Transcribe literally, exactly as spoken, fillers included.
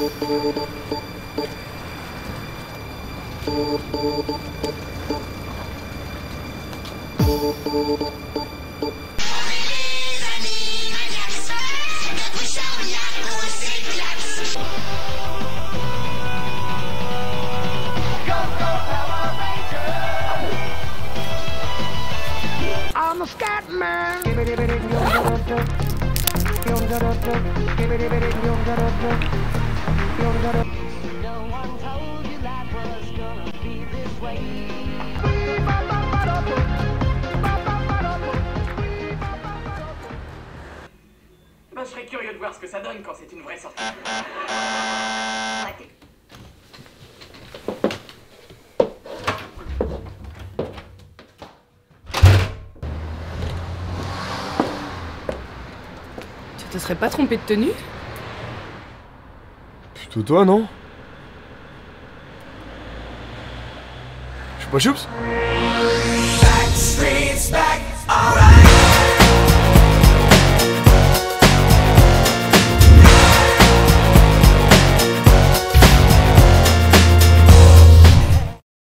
I'm a scat man. No one told you life was gonna be this way. Bah, je serais curieux de voir ce que ça donne quand c'est une vraie sortie. Arrêtez. Tu te serais pas trompé de tenue? Plutôt toi, non? Choupa choups? Back streets back, alright.